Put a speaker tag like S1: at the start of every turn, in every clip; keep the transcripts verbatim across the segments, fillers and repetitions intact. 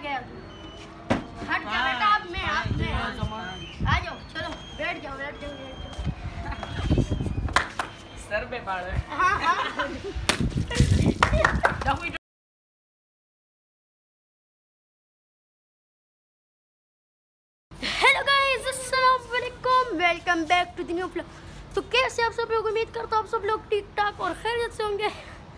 S1: गया तू। हट जा बेटा, अब मैं आप मैं आ जाओ, चलो बैठ जाओ बैठ जाओ बैठ जाओ।
S2: सर पे पाड़ है।
S1: हाँ हाँ हेलो गाइस, अस्सलाम वालेकुम, welcome back to the new vlog. तो कैसे आप सब लोग, उम्मीद करता हूँ आप सब लोग ठीक ठाक और खैरियत से होंगे।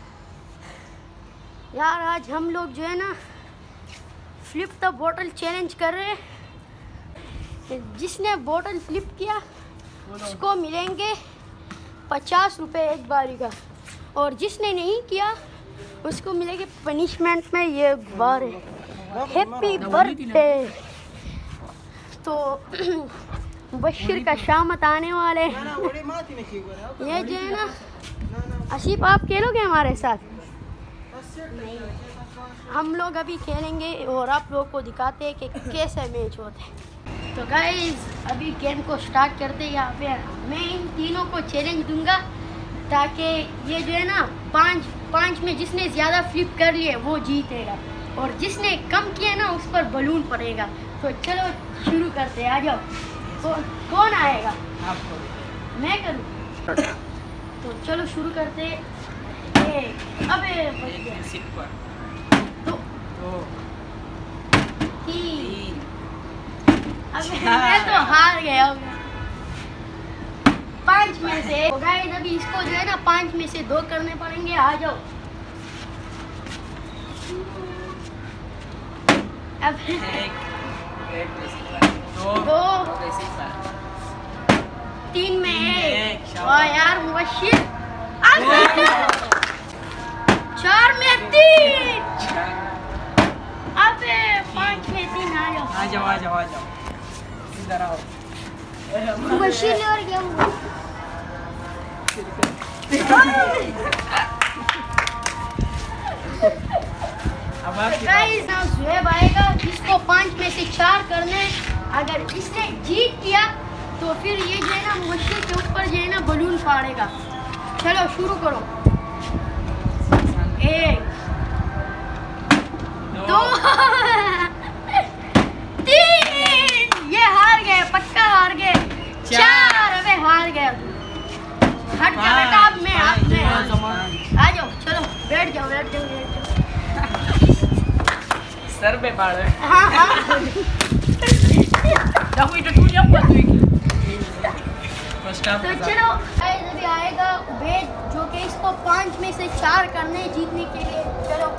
S1: यार आज हम लोग जो है ना फ्लिप द बोतल चैलेंज कर रहे हैं। जिसने बोतल फ्लिप किया उसको मिलेंगे पचास रुपये एक बारी का, और जिसने नहीं किया उसको मिलेगी पनिशमेंट में ये गुब्बारे। Happy birthday. तो मुबशिर का शामत आने वाले, ये जो है ना आसिफ आप खेलोगे हमारे साथ? हम लोग अभी खेलेंगे और आप लोग को दिखाते हैं कि कैसे मैच होते हैं। तो गाइस अभी गेम को स्टार्ट करते हैं। यहाँ पे मैं इन तीनों को चैलेंज दूंगा ताकि ये जो है ना पाँच पाँच में जिसने ज़्यादा फ्लिप कर लिए वो जीतेगा, और जिसने कम किया ना उस पर बलून पड़ेगा। तो चलो शुरू करते हैं, आ जाओ। तो कौन आएगा?
S2: आपको
S1: मैं करूँ? तो चलो शुरू करते हैं। एक, अबे बच गया। दो, तीन, अबे मैं तो हार गया हूँ। पाँच में से तो गाइस अभी इसको जो है ना पाँच में से दो करने पड़ेंगे। आ जाओ। अब
S2: एक, दो,
S1: दो, तीन में एक। वाह यार मुबशिर। चार में तीन। अबे पाँच में तीन। आ जाओ
S2: आ जाओ आ जाओ आ जाओ इधर आओ।
S1: मुबशिर ने और गया।
S2: अब आप
S1: गाइस ना ज़ुहैब आएगा, जिसको पाँच में से चार करने। अगर इसने जीत किया तो फिर ये जो है ना मुबशिर के ऊपर जो है ना बलून फाड़ेगा। चलो शुरू करो। एक, दो, तीन। ये हार गए, पक्का हार गए। चार, अबे हार गया तू। हट जा बेटा, अब मैं आप मैं आ जाओ, चलो बैठ जाओ बैठ जाओ बैठ जाओ।
S2: सर पे पाड़ है।
S1: हाँ हाँ तो चलो अभी आएगा उबैद, जो कि इसको पाँच में से चार करने जीतने के लिए। चलो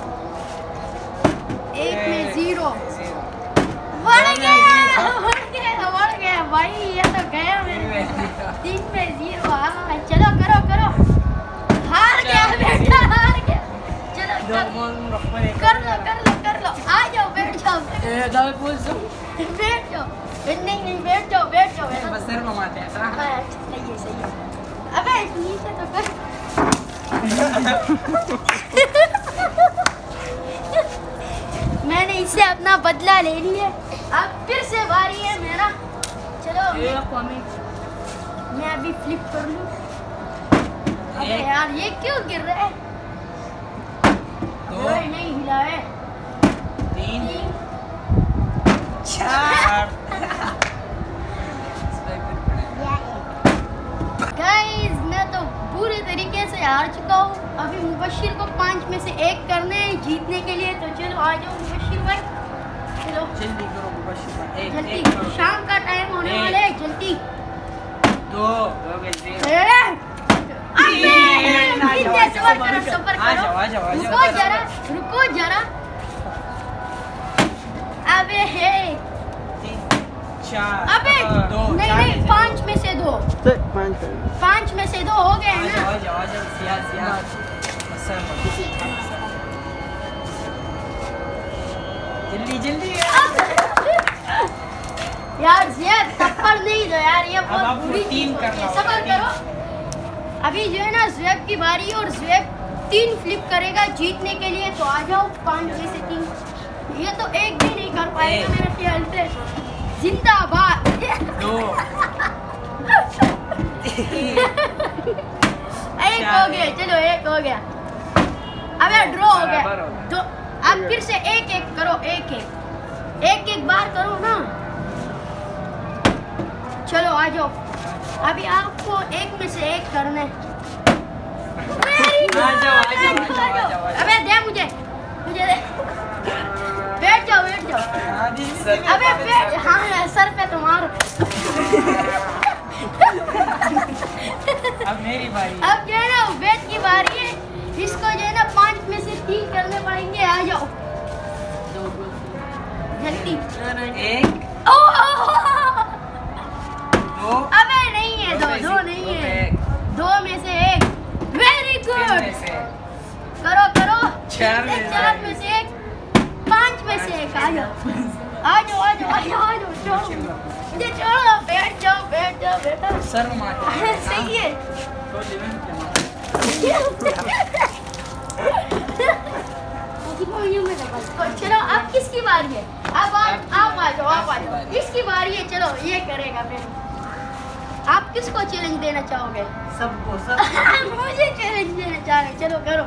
S1: एक में जीरो। बढ़ गया बढ़ गया बढ़ गया भाई, ये तो गया मेरे। तीन में जीरो। हाँ चलो करो करो। हार गया बेटा, हार गया। चलो चलो कर लो कर लो कर लो। आ जाओ बैठ जाओ बैठ जाओ नहीं नहीं बैठ जाओ बैठ जाओ।
S2: बस सर घुमाते हैं।
S1: हाँ, सही है सही है। अबे नीचे तो कर। मैंने इससे अपना बदला ले लिया। अब फिर से बारी है मेरा। चलो मैं अभी फ्लिप कर लूँ। अबे यार ये क्यों गिर रहा है? कोई नहीं हिला है।
S2: तीन, चार।
S1: गाइस मैं तो पूरे तरीके से हार चुका हूँ। अभी मुबशिर को पाँच में से एक करने हैं जीतने के लिए। तो चलो आ जाओ मुबशिर भाई, चलो
S2: जल्दी करो मुबशिर भाई। एक,
S1: जल्दी,
S2: एक करो।
S1: शाम का टाइम होने वाला है, जल्दी।
S2: दो, दो के तीन।
S1: अबे इतने सबर करो सबर
S2: आ
S1: करो।
S2: जाओ आ जाओ आ जाओ।
S1: रुको जरा रुको जरा। अबे हे
S2: चार।
S1: अबे
S2: दो,
S1: नहीं
S2: चार
S1: नहीं
S2: में से
S1: पाँच में से दो।
S3: पाँच
S1: पाँच में से दो हो गए
S2: आ
S1: हैं
S2: जाओ
S1: ना।
S2: आ जाओ आ जाओ। सिया सिया सर जल्दी जल्दी
S1: यार ज़ियाद थप्पड़ नहीं दो यार, ये
S2: अब
S1: बहुत
S2: आपको
S1: बुरी
S2: तीन
S1: चीज़
S2: करना
S1: होती है।
S2: होगा,
S1: सबर
S2: तीन।
S1: करो। अभी जो है ना ज़ुहैब की बारी है और ज़ुहैब तीन फ्लिप करेगा जीतने के लिए। तो आ जाओ पाँच में से तीन। ये तो एक भी नहीं कर पाएगा मेरे ख्याल से। जिंदाबाद।
S2: दो,
S1: एक हो गया, चलो एक हो गया। अबे ड्रॉ हो गया।
S2: बराबर हो गया।
S1: तो अब फिर से एक एक करो, एक एक एक एक बार करो ना। चलो आ जाओ, अभी आपको एक में से एक करना है।
S2: आ जाओ, आ जाओ, आ जाओ, आ जाओ।
S1: अबे दे मुझे, मुझे दे। बैठ जाओ, बैठ जाओ। अबे बैठ, हाँ सर पे तुम्हारा।
S2: अब मेरी बारी।
S1: अब जो है ना बैठ की बारी है, इसको जो है ना पांच में से तीन करने पड़ेंगे। आ जाओ जल्दी।
S2: एक, दो,
S1: अबे नहीं है, दो दो नहीं है, दो में से एक। वेरी गुड, करो करो।
S2: चार में से
S1: चार में से एक, पांच में से एक। आ जाओ आ जाओ आ जाओ आ जाओ आ जाओ, छोड़ो मुझे, छोड़ो। बैठ जाओ बैठ जाओ बेटा।
S2: सर मार।
S1: सही है। चलो अब किसकी बारी है? अब आप आप आ जाओ, आप आ जाओ। इसकी बारी है, चलो ये करेगा फिर। आप किसको चैलेंज देना चाहोगे?
S2: सबको, सब।
S1: मुझे चैलेंज देना चाह रहे, चलो करो।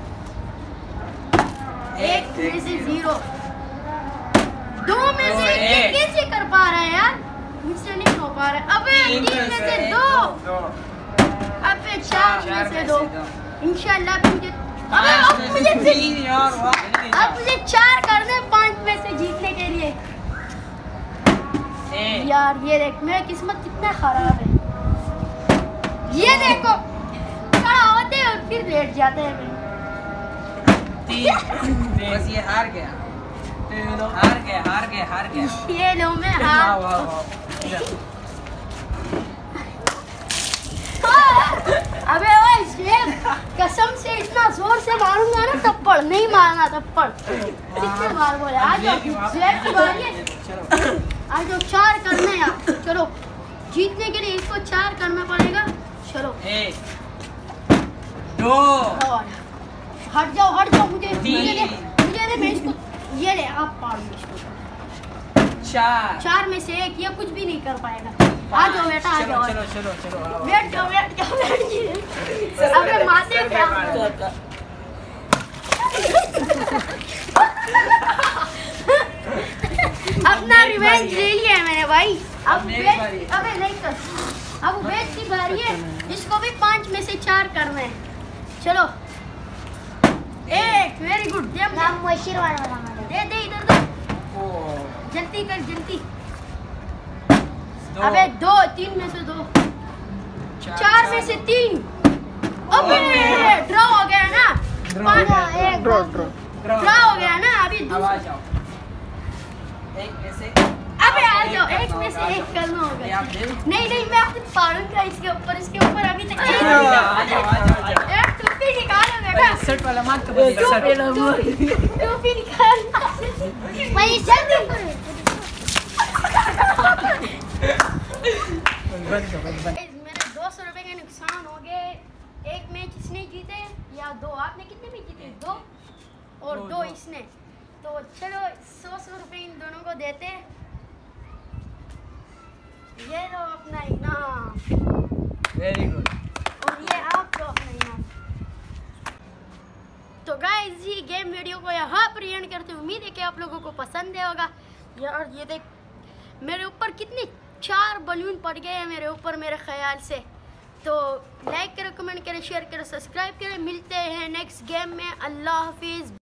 S1: एक में से जीरो, दो में से एक कैसे कर पा रहा है यार? मुझसे नहीं हो पा रहा है। अबे तीन में से दो, अबे चार में से दो। इंशाल्लाह भी मुझे, अबे अब मुझे
S2: तीन यार, वाह।
S1: अब मुझे चार करने पांच में से जीतने के लिए। यार ये देख, मेरी किस्मत कितना खराब है। ये देखो, खड़ा होते हैं और फिर लेट जाते हैं।
S2: बस ये हार गया, हार गया, हार गया, हार गया।
S1: ये लो मैं हार।
S2: वाह, वाह, वाह।
S1: अबे ओए शेख, कसम से इतना जोर से मारूंगा ना थप्पड़, नहीं मारना थप्पड़। कितने बार बोले? आ जाओ शेख की बारी है। आ जाओ, चार करने यार। चलो जीतने के लिए इसको चार करना पड़ेगा। चलो
S2: एक, दो,
S1: हट जाओ हट जाओ, मुझे मुझे
S2: तीन,
S1: दे, मुझे दे, मैं इसको, ये ले आप पार लो इसको।
S2: चार,
S1: चार में से एक, ये कुछ भी नहीं कर पाएगा। आ जाओ बेटा, आ जाओ।
S2: चलो चलो चलो, आओ।
S1: बैठ जाओ बैठ जाओ बैठ जाओ। अबे माते क्या? अपना रिवेंज ले लिया है मैंने भाई। अब
S2: मेरी
S1: बेच,
S2: बारी।
S1: अबे नहीं कर, अब बेच की बारी है। इसको भी पांच में से चार करना है। चलो एक, वेरी गुड। दे दे दे इधर दे,
S2: ओ,
S1: जल्दी कर जल्दी।
S2: दो,
S1: अबे दो, तीन में से दो, चार में से तीन। अबे ड्रॉ हो गया ना, पाँच एक ड्रॉ ड्रॉ ड्रॉ हो गया ना। अभी
S2: अब आ
S1: दूसरा,
S2: जाओ, एक में से।
S1: अबे आ जाओ, एक में से एक करना होगा।
S2: आप दे।
S1: नहीं नहीं, मैं आपको पारूंगा इसके ऊपर, इसके ऊपर अभी तक।
S2: आ जाओ, आ जाओ, आ जाओ।
S1: एक टोपी निकालो बेटा,
S2: शर्ट वाला मार के
S1: टोपी निकाल। भाई जल्दी। मेरे दो सौ रुपए के नुकसान हो गए। एक मैच इसने जीते या दो? आपने कितने में जीते? दो और
S2: दो,
S1: दो,
S2: दो।
S1: इसने। तो चलो सौ सौ रुपए इन दोनों को देते हैं। ये लो अपना इनाम,
S2: वेरी गुड।
S1: और ये आपको अपना इनाम। तो गाइस ये गेम वीडियो को यहाँ पर एंड करते हैं। उम्मीद है कि आप लोगों को पसंद है होगा। यार ये देख, मेरे ऊपर कितने चार बलून पड़ गए हैं मेरे ऊपर मेरे ख्याल से। तो लाइक करो, कमेंट करें, शेयर करें, सब्सक्राइब करें। मिलते हैं नेक्स्ट गेम में। अल्लाह हाफिज़।